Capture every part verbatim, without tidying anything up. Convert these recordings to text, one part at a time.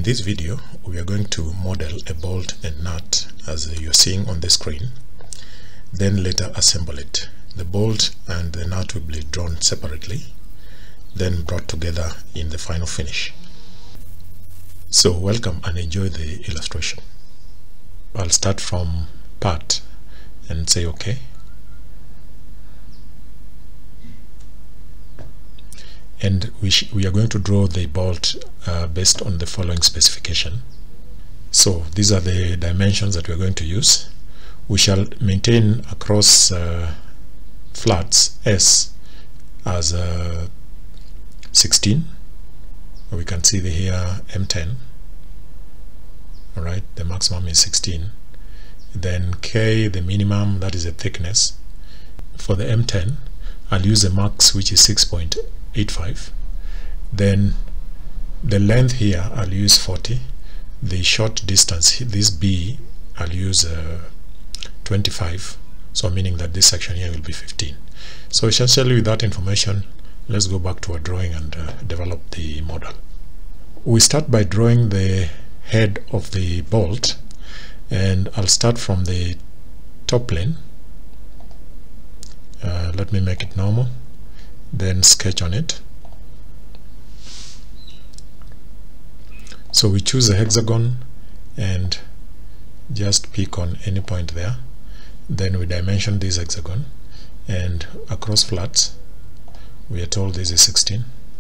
this video, we are going to model a bolt and nut as you're seeing on the screen, then later assemble it. The bolt and the nut will be drawn separately, then brought together in the final finish. So welcome and enjoy the illustration. I'll start from part and say OK. And we, we are going to draw the bolt uh, based on the following specification. So these are the dimensions that we are going to use. We shall maintain across uh, flats S as uh, sixteen. We can see the here M ten. Alright, the maximum is sixteen. Then K, the minimum, that is the thickness. For the M ten, I'll use a max which is six point eight five. Then the length here I'll use forty. The short distance, this B, I'll use uh, twenty-five, so meaning that this section here will be fifteen. So essentially with that information, let's go back to our drawing and uh, develop the model. We start by drawing the head of the bolt, and I'll start from the top plane. Uh, let me make it normal, then sketch on it. So we choose a hexagon and just pick on any point there. Then we dimension this hexagon, and across flats we are told this is sixteen.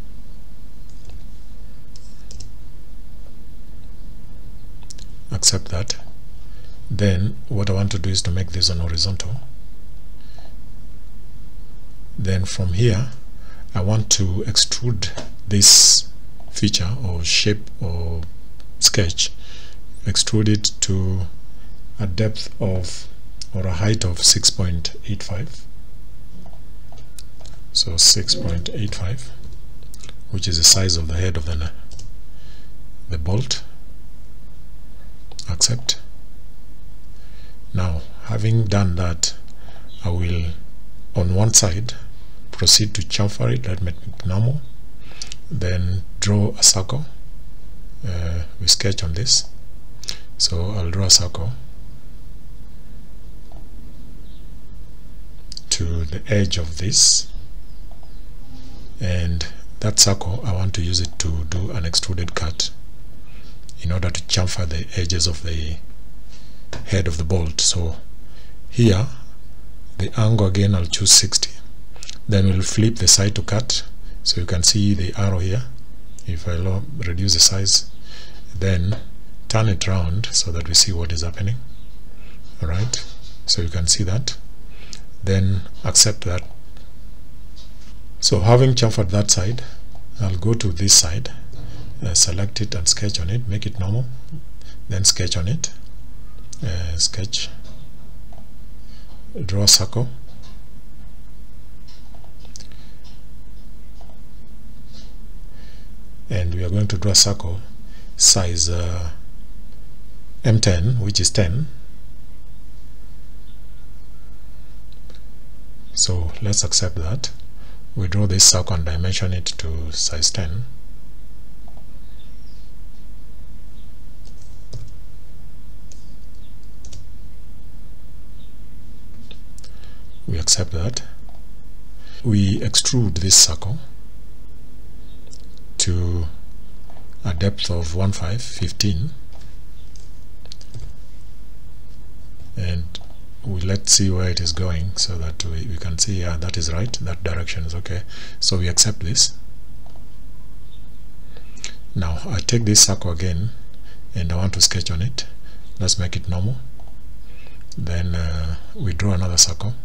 Accept that. Then what I want to do is to make this on horizontal. Then from here I want to extrude this feature or shape or sketch, extrude it to a depth of or a height of six point eight five. So six point eight five, which is the size of the head of the the bolt. Accept. Now, having done that, I will on one side proceed to chamfer it. Let me make it normal. Then draw a circle. Uh, we sketch on this. So I'll draw a circle to the edge of this, and that circle I want to use it to do an extruded cut in order to chamfer the edges of the head of the bolt. So here the angle again I'll choose sixty. Then we'll flip the side to cut, so you can see the arrow here. If I reduce the size, then turn it round so that we see what is happening. Alright, so you can see that. Then accept that. So having chamfered that side, I'll go to this side, uh, select it and sketch on it, make it normal, then sketch on it, uh, sketch, draw a circle, and we are going to draw a circle size uh, M ten, which is ten. So let's accept that. We draw this circle and dimension it to size ten. We accept that. We extrude this circle to a depth of one five, fifteen, and we let's see where it is going so that we, we can see, yeah, that is right, that direction is okay. So we accept this. Now I take this circle again and I want to sketch on it. Let's make it normal. Then uh, we draw another circle,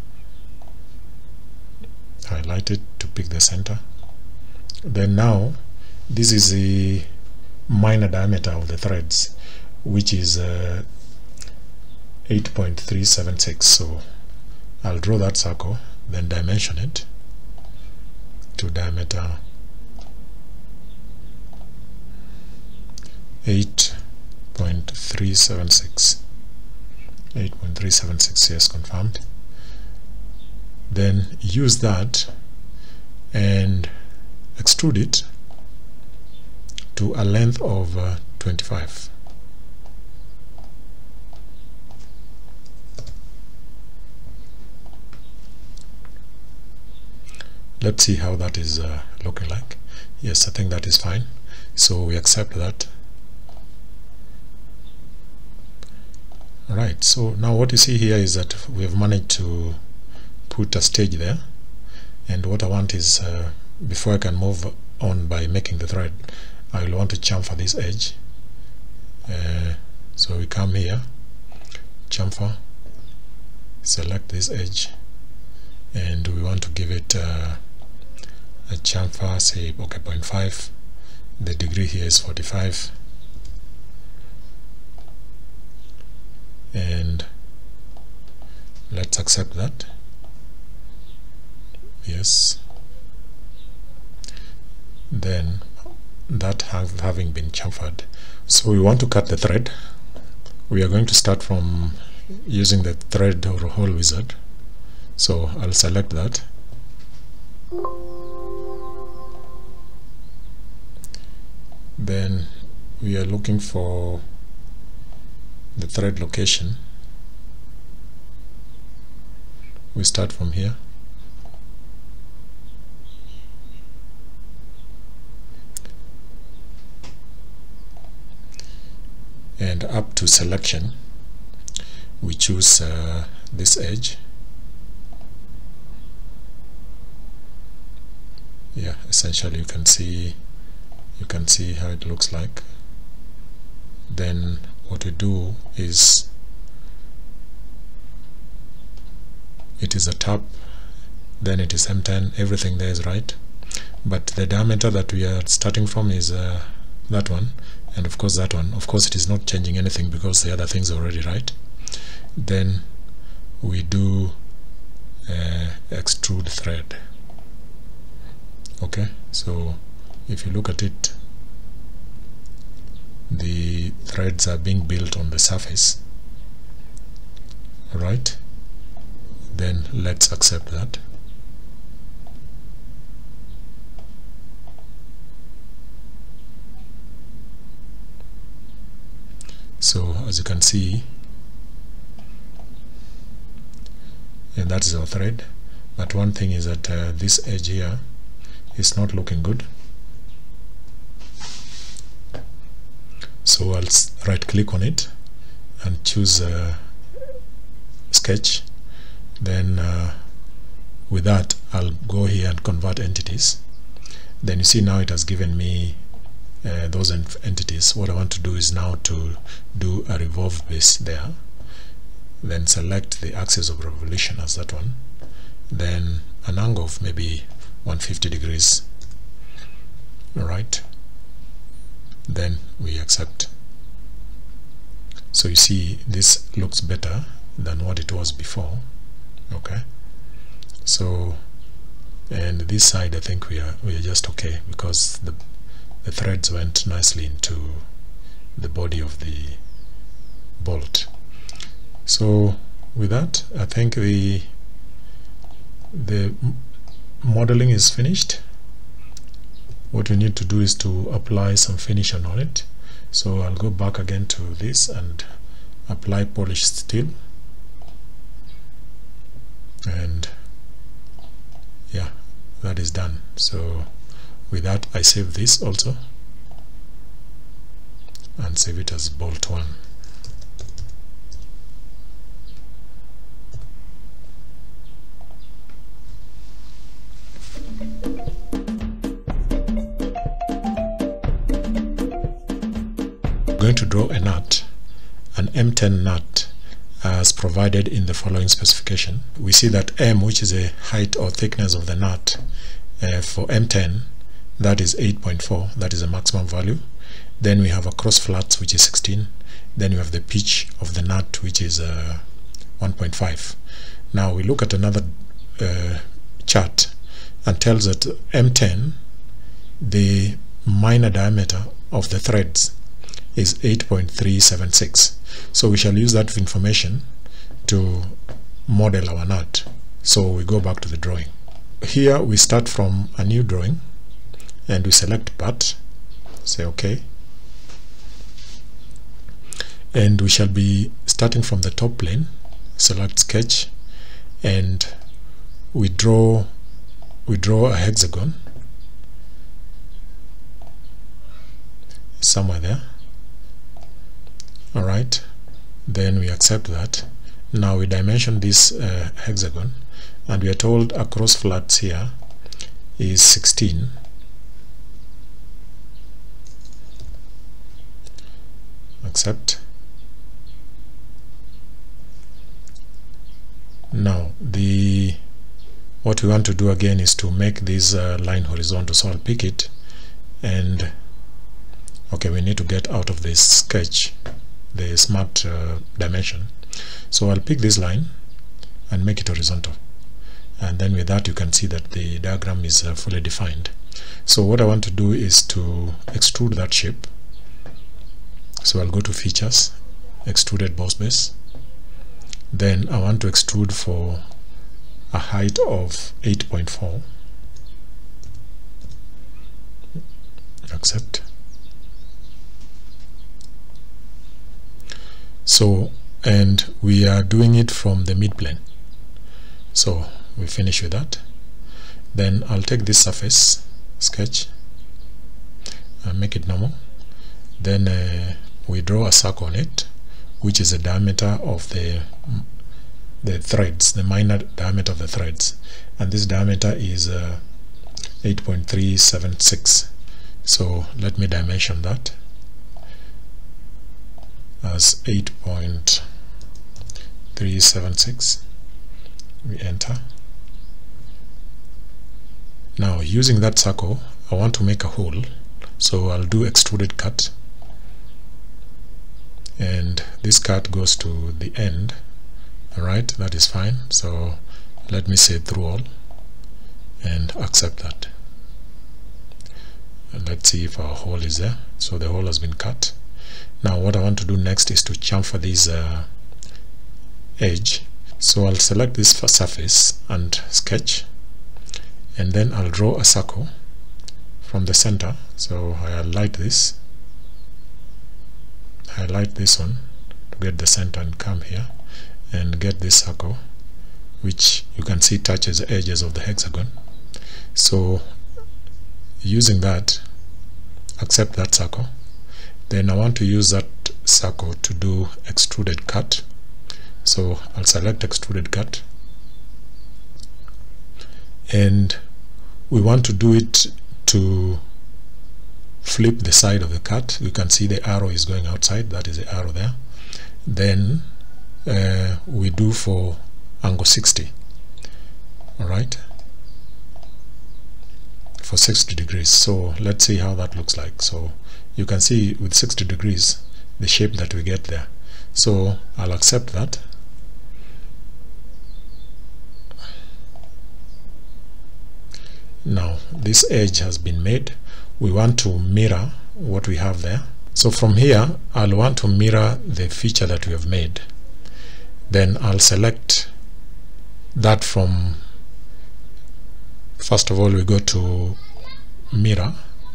highlight it to pick the center. Then now this is the minor diameter of the threads, which is uh, eight point three seven six. So I'll draw that circle, then dimension it to diameter eight point three seven six. eight point three seven six, yes, confirmed. Then use that and extrude it to a length of uh, twenty-five. Let's see how that is uh, looking like. Yes, I think that is fine. So we accept that. Alright, so now what you see here is that we have managed to put a stage there, and what I want is, uh, before I can move on by making the thread, I will want to chamfer this edge. Uh, so we come here, chamfer, select this edge, and we want to give it uh, a chamfer, say okay, zero point five. The degree here is forty-five, and let's accept that. Yes. Then that have, having been chamfered, so we want to cut the thread. We are going to start from using the thread or hole wizard, so I'll select that. Then we are looking for the thread location. We start from here, and up to selection we choose uh, this edge. Yeah, essentially you can see you can see how it looks like. Then what we do is, it is a top, then it is M ten, everything there is right, but the diameter that we are starting from is uh, that one, and of course that one. Of course it is not changing anything because the other things are already right. Then we do uh, extrude thread. Okay, so if you look at it, the threads are being built on the surface. Alright, then let's accept that. So as you can see, and that is our thread, but one thing is that uh, this edge here is not looking good. So I'll right click on it and choose uh, sketch. Then uh, with that I'll go here and convert entities. Then you see now it has given me uh, those ent entities. What I want to do is now to do a revolve base there, then select the axis of revolution as that one, then an angle of maybe one hundred fifty degrees. Alright, then we accept. So you see this looks better than what it was before. Okay, so and this side I think we are we are just okay, because the the threads went nicely into the body of the bolt. So with that I think the the modeling is finished. What we need to do is to apply some finish on it. So I'll go back again to this and apply polished steel, and yeah, that is done. So with that I save this also and save it as bolt one. Going to draw a nut, an M ten nut, as provided in the following specification. We see that M, which is a height or thickness of the nut uh, for M ten, that is eight point four, that is a maximum value. Then we have a cross flats, which is sixteen. Then we have the pitch of the nut, which is uh, one point five. Now we look at another uh, chart and tells that M ten, the minor diameter of the threads is eight point three seven six. So we shall use that information to model our nut. So we go back to the drawing. Here we start from a new drawing and we select part, say OK. and we shall be starting from the top plane. Select sketch, and we draw we draw a hexagon somewhere there. All right, then we accept that. Now we dimension this uh, hexagon, and we are told across flats here is sixteen. Accept. Now the what we want to do again is to make this uh, line horizontal, so I'll pick it, and okay, we need to get out of this sketch, the smart uh, dimension. So I'll pick this line and make it horizontal, and then with that you can see that the diagram is uh, fully defined. So what I want to do is to extrude that shape. So I'll go to features, extruded boss base. Then I want to extrude for a height of eight point four. Accept. So, and we are doing it from the mid plane. So we finish with that. Then I'll take this surface sketch and make it normal. Then uh, we draw a circle on it, which is the diameter of the the threads, the minor diameter of the threads, and this diameter is uh, eight point three seven six. So let me dimension that as eight point three seven six. We enter. Now using that circle, I want to make a hole, so I'll do extruded cut, and this cut goes to the end. Alright, that is fine. So let me say through all and accept that. And let's see if our hole is there. So the hole has been cut. Now what I want to do next is to chamfer this uh, edge. So I'll select this surface and sketch, and then I'll draw a circle from the center. So I highlight this, highlight this one to get the center, and come here and get this circle, which you can see touches the edges of the hexagon. So using that, accept that circle. Then I want to use that circle to do extruded cut. So I'll select extruded cut, and we want to do it to flip the side of the cut. You can see the arrow is going outside, that is the arrow there. Then uh, we do for angle sixty. Alright, for sixty degrees. So let's see how that looks like. So you can see with sixty degrees the shape that we get there. So I'll accept that. Now this edge has been made. We want to mirror what we have there. So from here I'll want to mirror the feature that we have made. Then I'll select that from, first of all we go to mirror,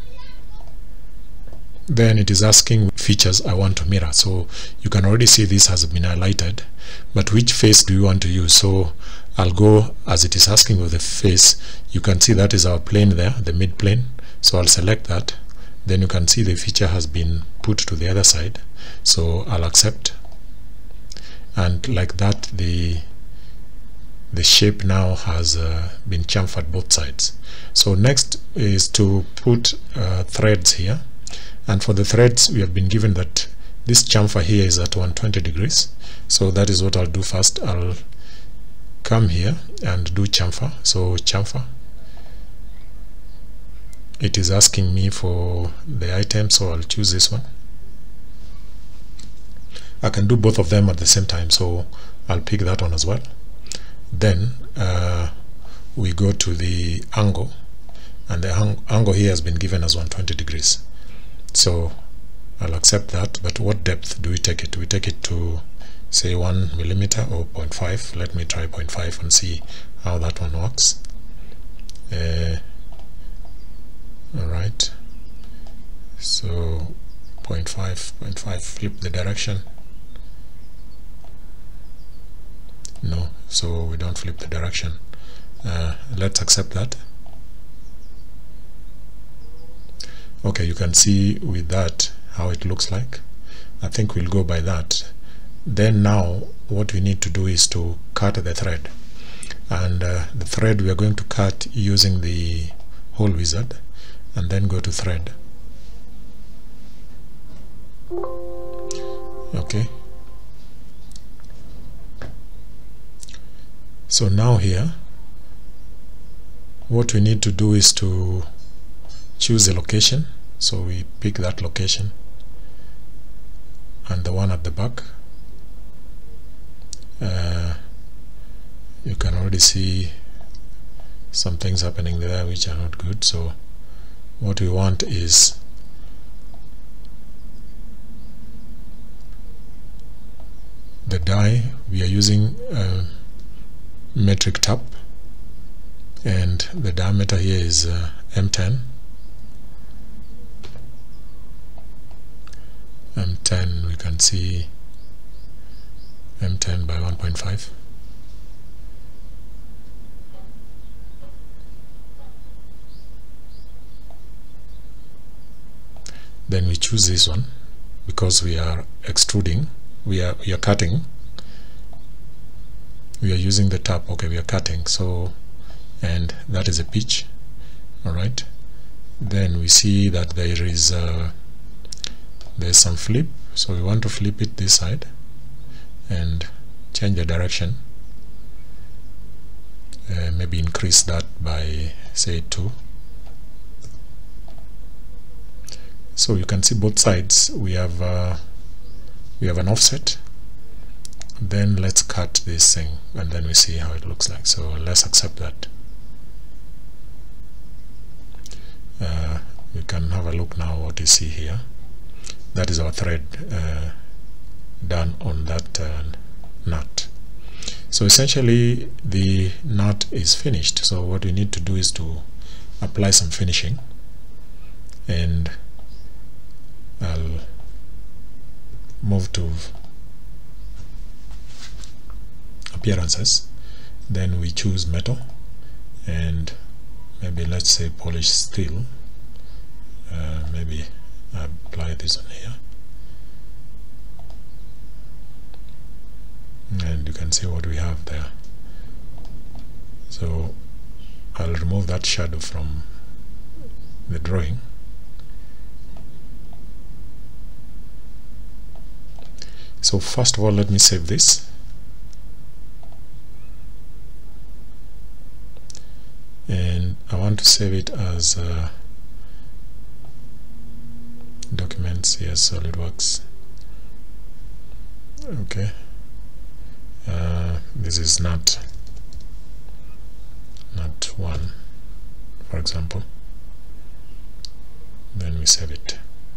then it is asking features I want to mirror. So you can already see this has been highlighted, but which face do you want to use? So I'll go, as it is asking of the face, you can see that is our plane there, the mid plane. So I'll select that. Then you can see the feature has been put to the other side. So I'll accept, and like that the the shape now has uh, been chamfered both sides. So next is to put uh, threads here, and for the threads we have been given that this chamfer here is at one hundred twenty degrees. So that is what I'll do first. I'll come here and do chamfer. So chamfer, it is asking me for the item, so I'll choose this one. I can do both of them at the same time, so I'll pick that one as well. Then uh, we go to the angle, and the ang angle here has been given as one hundred twenty degrees. So I'll accept that, but what depth do we take it? Do we take it to say one millimeter or zero point five? Let me try zero point five and see how that one works. Uh, Alright, so zero point five, zero point five, flip the direction, no, so we don't flip the direction. Uh, let's accept that. Okay, you can see with that how it looks like. I think we'll go by that. Then now what we need to do is to cut the thread, and uh, the thread we are going to cut using the hole wizard, and then go to thread. Okay, so now here what we need to do is to choose a location. So we pick that location and the one at the back. Uh, you can already see some things happening there which are not good. So what we want is the die. We are using a metric tap, and the diameter here is uh, M ten. M ten, we can see M ten by one point five. Then we choose this one because we are extruding, we are we are cutting. We are using the tap. Okay, we are cutting. So, and that is a pitch. All right. Then we see that there is uh, there's some flip. So we want to flip it this side and change the direction. Uh, maybe increase that by say two. So you can see both sides. We have uh, we have an offset. Then let's cut this thing and then we see how it looks like. So let's accept that. Uh, you can have a look now what you see here. That is our thread uh, done on that uh, nut. So essentially the nut is finished. So what we need to do is to apply some finishing, and I'll move to appearances. Then we choose metal, and maybe let's say polish steel. Uh, maybe apply this on here, and you can see what we have there. So I'll remove that shadow from the drawing. So first of all, let me save this. And I want to save it as uh, documents. Yes, SOLIDWORks. Okay. Uh, this is not not one, for example. Then we save it.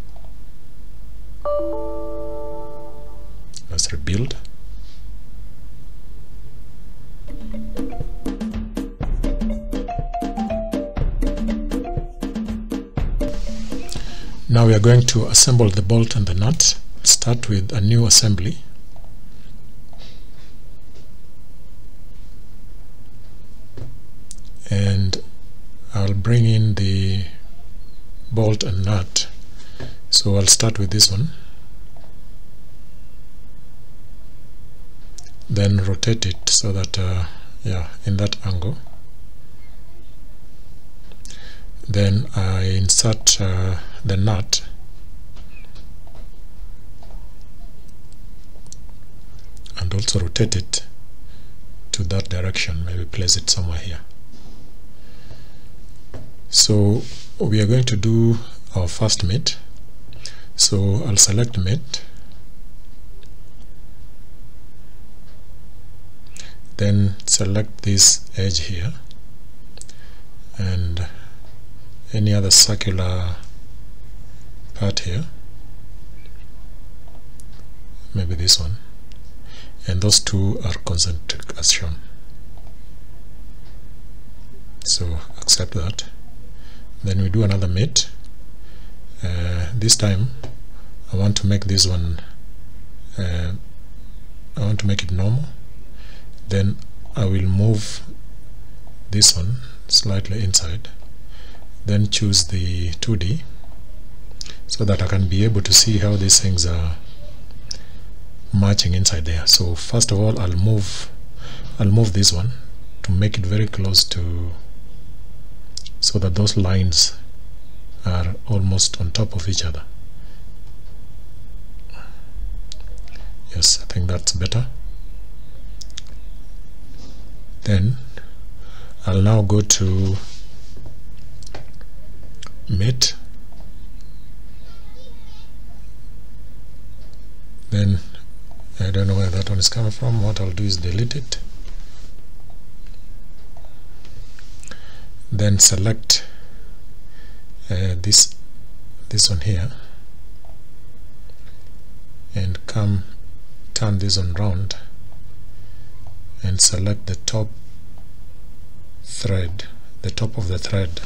Let's rebuild. Now we are going to assemble the bolt and the nut. Start with a new assembly. And I'll bring in the bolt and nut. So I'll start with this one. Then rotate it so that, uh, yeah, in that angle. Then I insert uh, the nut and also rotate it to that direction. Maybe place it somewhere here. So we are going to do our first mate. So I'll select mate, then select this edge here and any other circular part here, maybe this one, and those two are concentric as shown. So accept that. Then we do another mate. Uh, this time I want to make this one uh, I want to make it normal. then I will move this one slightly inside, then choose the two D so that I can be able to see how these things are matching inside there. So first of all, I'll move I'll move this one to make it very close to, so that those lines are almost on top of each other. Yes, I think that's better. Then I'll now go to Mate, then I don't know where that one is coming from. What I'll do is delete it, then select uh, this this one here and come turn this one round and select the top thread, the top of the thread,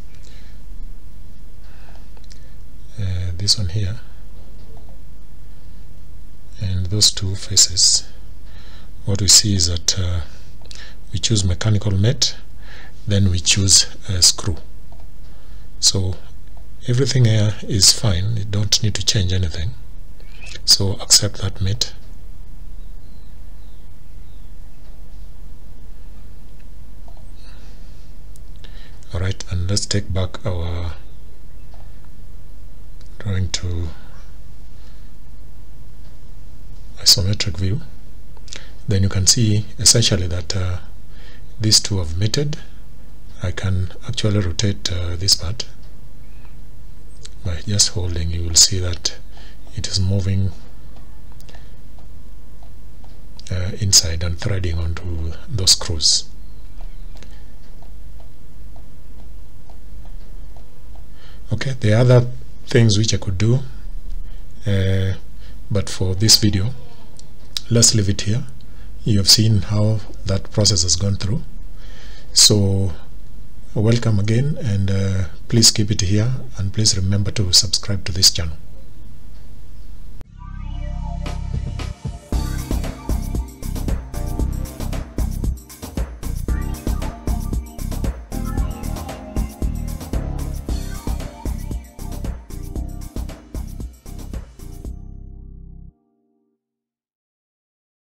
uh, this one here, and those two faces. What we see is that uh, we choose mechanical mate, then we choose a screw. So everything here is fine, you don't need to change anything, so accept that mate. Alright, and let's take back our drawing to isometric view. Then you can see essentially that uh, these two have mated. I can actually rotate uh, this part by just holding. You will see that it is moving uh, inside and threading onto those screws. Okay, the other things which I could do, uh, but for this video let's leave it here. You have seen how that process has gone through, so welcome again, and uh, please keep it here, and please remember to subscribe to this channel.